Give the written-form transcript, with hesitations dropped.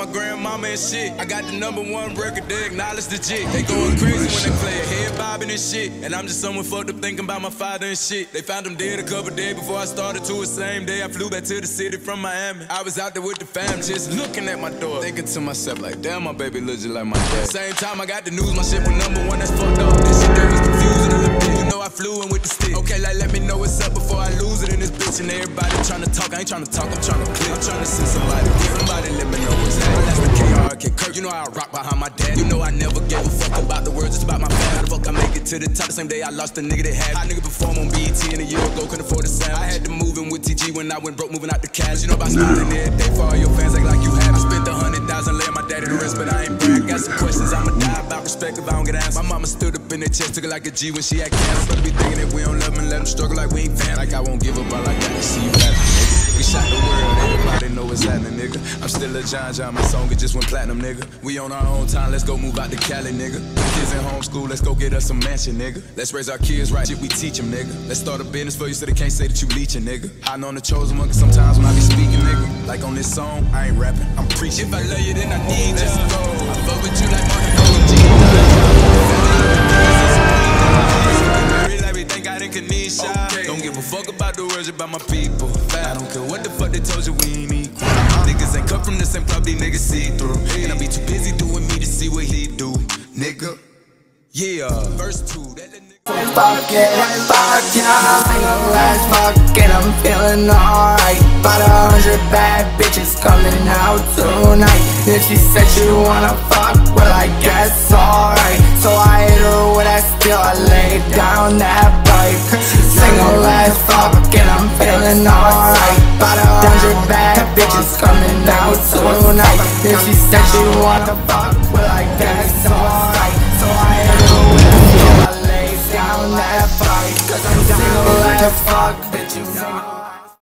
grandmama and shit. I got the #1 record, they acknowledge the jig. They going crazy when they play a head bobbing and shit. And I'm just someone fucked up thinking about my father and shit. They found him dead a couple days before I started to the same day. I flew back to the city from Miami. I was out there with the fam, just looking at my door, thinking to myself like, damn, my baby looks just like my dad. Same time I got the news, my shit was #1, that's fucked up. This shit there was confusing a little bit, you know I flew in with the stick. Okay, like let me know what's up before I lose it in this bitch. And everybody tryna talk, I ain't tryna talk, I'm tryna click. I'm tryna send somebody let me know what's happening. That's the KRK Kirk, you know how I rock behind my dad. You know I never gave a fuck about the words, it's about my fam. How the fuck I make it to the top the same day I lost a nigga that had. Hot nigga perform on BET and a year ago couldn't afford the sound. I had to move in with TG when I went broke, moving out the cash. You know about spending every day for all your fans, act like you have. I spent 100,000 laying my daddy to rest, but I ain't brag. Got some questions I'ma die about, respect if I don't get asked. My mama stood up in their chest, took it like a G when she had cancer. But be thinking that we don't love them and let them struggle like we ain't fam. Like I won't give up, all I got to see you happy, nigga. We shot the world, everybody know what's happening, nigga. I'm still a John, my song it just went platinum, nigga. We on our own time, let's go move out to Cali, nigga. Kids in homeschool, let's go get us a mansion, nigga. Let's raise our kids right, shit we teach them, nigga. Let's start a business for you so they can't say that you leeching, nigga. I know I'm the chosen one, cause sometimes when I be speaking, nigga, like on this song, I ain't rapping, I'm preaching. If I love you, then I need you. Let's go. I fuck with you like Martin OG. Okay. Don't give a fuck about the words about my people. I don't care what the fuck they told you, we ain't equal. Niggas ain't cut from the same club, these niggas see through. And I be too busy doing me to see what he do, nigga. Yeah, verse 2, that nigga. Fuck it, single ass fuck it, I'm feeling alright. About 100 bad bitches coming out tonight. If she said she wanna fuck, well I guess alright. So I hit her with that steel, I laid down that pipe. Single ass fuck it, I'm feeling alright. About 100 bad bitches coming out tonight. If she said she wanna fuck, well I guess alright. So I hit her with that steel, I laid down that fight. Cause I'm single as fuck, bitch, you know.